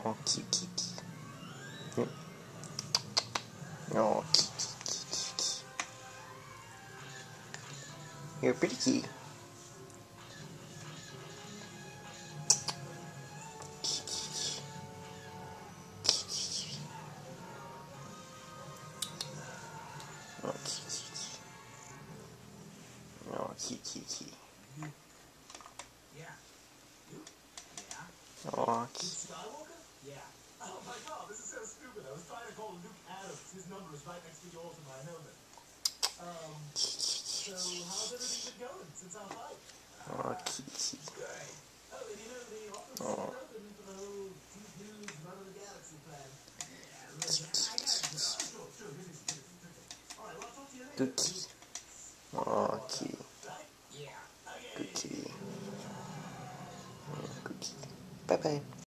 Oh, Kiki. Yep. Oh, Kiki. You're a pretty kitty. Oh, Kiki. Oh, Kiki. Oh, Kiki. Oh my god, this is so stupid. I was trying to call Luke Adams. His number is right next to yours in my helmet. So how's everything been going since our fight? Oh, Kiki. Great. Oh, and you know, the office is still open for the whole Team News Run of the Galaxy plan. Yeah, look, I gotta go. Sure, busy. Alright, well, I'll talk to you later. Good kitty. Oh, kitty. Right? Yeah. Okay. Good kitty. Good kitty. Bye-bye.